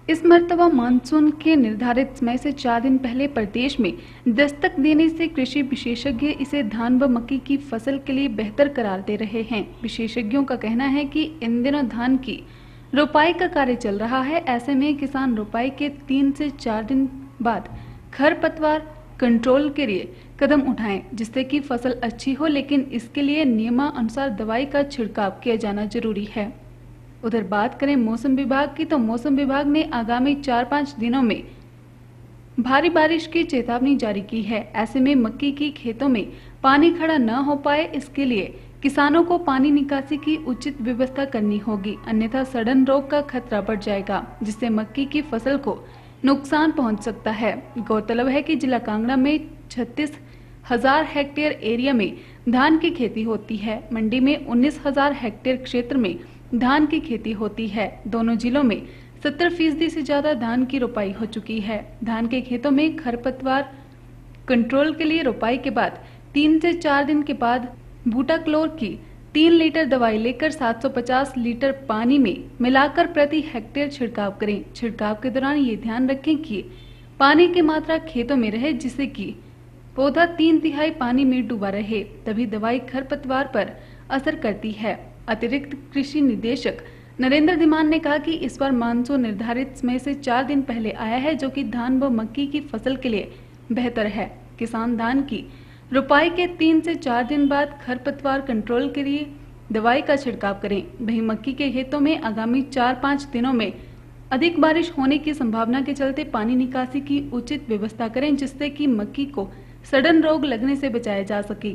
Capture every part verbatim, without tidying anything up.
इस मर्तबा मानसून के निर्धारित समय से चार दिन पहले प्रदेश में दस्तक देने से कृषि विशेषज्ञ इसे धान व मक्की की फसल के लिए बेहतर करार दे रहे हैं। विशेषज्ञों का कहना है कि इन दिनों धान की रोपाई का कार्य चल रहा है। ऐसे में किसान रोपाई के तीन से चार दिन बाद खरपतवार कंट्रोल के लिए कदम उठाएं, जिससे कि फसल अच्छी हो, लेकिन इसके लिए नियमानुसार दवाई का छिड़काव किया जाना जरूरी है। उधर बात करें मौसम विभाग की, तो मौसम विभाग ने आगामी चार पाँच दिनों में भारी बारिश की चेतावनी जारी की है। ऐसे में मक्की की खेतों में पानी खड़ा न हो पाए, इसके लिए किसानों को पानी निकासी की उचित व्यवस्था करनी होगी, अन्यथा सड़न रोग का खतरा बढ़ जाएगा, जिससे मक्की की फसल को नुकसान पहुंच सकता है। गौरतलब है कि जिला कांगड़ा में छत्तीस हजार हेक्टेयर एरिया में धान की खेती होती है। मंडी में उन्नीस हजार हेक्टेयर क्षेत्र में धान की खेती होती है। दोनों जिलों में सत्तर फीसदी से ज्यादा धान की रोपाई हो चुकी है। धान के खेतों में खरपतवार कंट्रोल के लिए रोपाई के बाद तीन से चार दिन के बाद बूटाक्लोर की तीन लीटर दवाई लेकर सात सौ पचास लीटर पानी में मिलाकर प्रति हेक्टेयर छिड़काव करें। छिड़काव के दौरान ये ध्यान रखें कि पानी की मात्रा खेतों में रहे, जिससे कि पौधा तीन तिहाई पानी में डूबा रहे, तभी दवाई खरपतवार पर असर करती है। अतिरिक्त कृषि निदेशक नरेंद्र धीमान ने कहा कि इस बार मानसून निर्धारित समय से चार दिन पहले आया है, जो कि धान व मक्की की फसल के लिए बेहतर है। किसान धान की रोपाई के तीन से चार दिन बाद खरपतवार कंट्रोल के लिए दवाई का छिड़काव करें। वहीं मक्की के खेतों में आगामी चार पाँच दिनों में अधिक बारिश होने की संभावना के चलते पानी निकासी की उचित व्यवस्था करें, जिससे कि मक्की को सड़न रोग लगने से बचाया जा सके।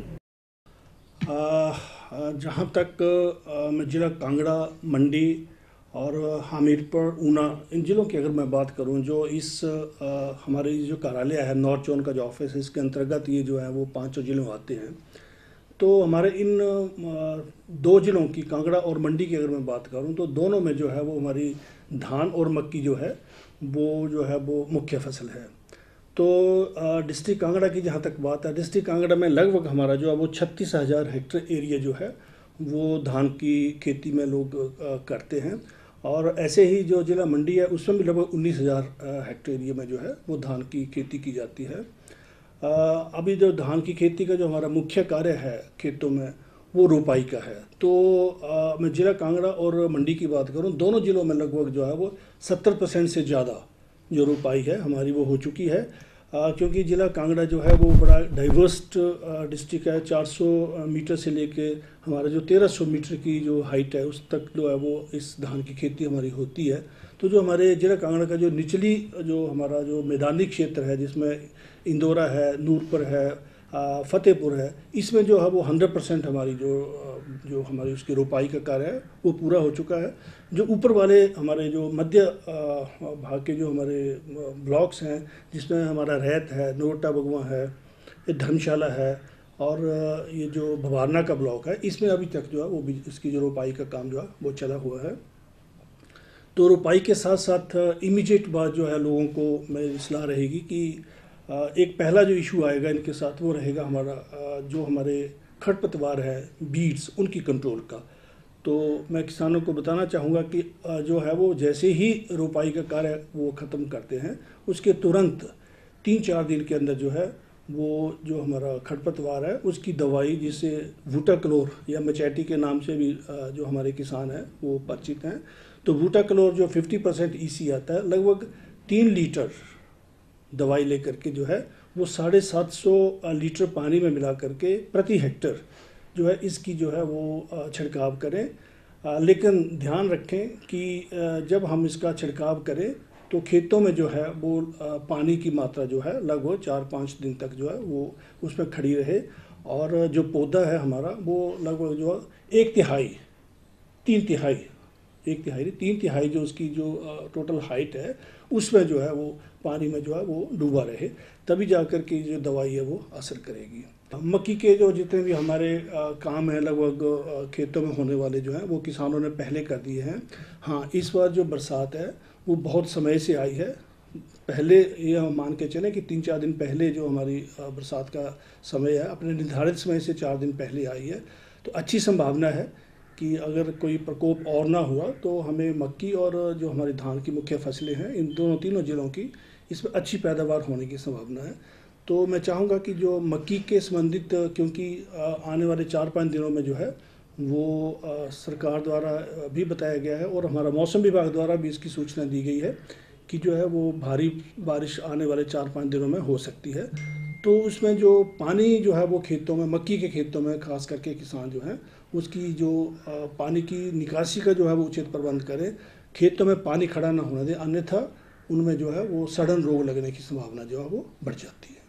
जहाँ तक मैं जिला कांगड़ा, मंडी और हमीरपुर, ऊना, इन जिलों की अगर मैं बात करूं, जो इस आ, हमारे जो कार्यालय है नॉर्थ जोन का जो ऑफिस है, इसके अंतर्गत ये जो है वो पांचों जिलों आते हैं। तो हमारे इन आ, दो जिलों की, कांगड़ा और मंडी की अगर मैं बात करूं, तो दोनों में जो है वो हमारी धान और मक्की जो है वो जो है वो मुख्य फसल है। तो डिस्ट्रिक्ट कांगड़ा की जहाँ तक बात है, डिस्ट्रिक्ट कांगड़ा में लगभग हमारा जो है वो छत्तीस हज़ार हेक्टेयर एरिया जो है वो धान की खेती में लोग आ, करते हैं। और ऐसे ही जो जिला मंडी है उसमें भी लगभग उन्नीस हज़ार हेक्टेयर एरिया में जो है वो धान की खेती की जाती है। आ, अभी जो धान की खेती का जो हमारा मुख्य कार्य है खेतों में, वो रोपाई का है। तो आ, मैं जिला कांगड़ा और मंडी की बात करूँ, दोनों जिलों में लगभग जो है वो सत्तर परसेंट से ज़्यादा जो रोपाई है हमारी वो हो चुकी है। आ, क्योंकि ज़िला कांगड़ा जो है वो बड़ा डाइवर्स डिस्ट्रिक्ट है। चार सौ मीटर से लेके हमारा जो तेरह सौ मीटर की जो हाइट है उस तक जो है वो इस धान की खेती हमारी होती है। तो जो हमारे ज़िला कांगड़ा का जो निचली जो हमारा जो मैदानी क्षेत्र है, जिसमें इंदौरा है, नूरपुर है, फतेहपुर है, इसमें जो है वो हंड्रेड परसेंट हमारी जो जो हमारी उसकी रोपाई का कार्य है वो पूरा हो चुका है। जो ऊपर वाले हमारे जो मध्य भाग के जो हमारे ब्लॉक्स हैं, जिसमें हमारा रैत है, नोटा बगवा है, धर्मशाला है और ये जो भवारना का ब्लॉक है, इसमें अभी तक जो है वो भी इसकी जो रोपाई का काम जो है वो चला हुआ है। तो रोपाई के साथ साथ इमीडिएट बात जो है लोगों को मेरी सलाह रहेगी कि एक पहला जो इशू आएगा इनके साथ वो रहेगा हमारा जो हमारे खरपतवार है, बीड्स, उनकी कंट्रोल का। तो मैं किसानों को बताना चाहूँगा कि जो है वो जैसे ही रोपाई का कार्य वो ख़त्म करते हैं, उसके तुरंत तीन चार दिन के अंदर जो है वो जो हमारा खरपतवार है उसकी दवाई, जिसे बूटाक्लोर या मैचेटी के नाम से भी जो हमारे किसान हैं वो परिचित हैं, तो बूटाक्लोर जो पचास परसेंट ई सी आता है, लगभग तीन लीटर दवाई लेकर के जो है वो साढ़े सात सौ लीटर पानी में मिला करके प्रति हेक्टर जो है इसकी जो है वो छिड़काव करें। लेकिन ध्यान रखें कि जब हम इसका छिड़काव करें तो खेतों में जो है वो पानी की मात्रा जो है लगभग चार पाँच दिन तक जो है वो उसमें खड़ी रहे, और जो पौधा है हमारा वो लगभग जो है एक तिहाई तीन तिहाई एक तिहाई तीन तिहाई जो उसकी जो टोटल हाइट है उसमें जो है वो पानी में जो है वो डूबा रहे, तभी जाकर के जो दवाई है वो असर करेगी। मक्की के जो जितने भी हमारे आ, काम हैं लगभग खेतों में होने वाले जो हैं वो किसानों ने पहले कर दिए हैं। हाँ, इस बार जो बरसात है वो बहुत समय से आई है। पहले ये हम मान के चलें कि तीन चार दिन पहले जो हमारी बरसात का समय है अपने निर्धारित समय से चार दिन पहले आई है। तो अच्छी संभावना है कि अगर कोई प्रकोप और ना हुआ तो हमें मक्की और जो हमारी धान की मुख्य फसलें हैं इन दोनों तीनों जिलों की इसमें अच्छी पैदावार होने की संभावना है। तो मैं चाहूँगा कि जो मक्की के संबंधित, क्योंकि आने वाले चार पाँच दिनों में जो है वो सरकार द्वारा भी बताया गया है और हमारा मौसम विभाग द्वारा भी इसकी सूचना दी गई है कि जो है वो भारी बारिश आने वाले चार पाँच दिनों में हो सकती है। तो उसमें जो पानी जो है वो खेतों में, मक्की के खेतों में खास करके किसान जो है उसकी जो पानी की निकासी का जो है वो उचित प्रबंध करें, खेतों में पानी खड़ा ना होने दें, अन्यथा उनमें जो है वो सड़न रोग लगने की संभावना जो है वो बढ़ जाती है।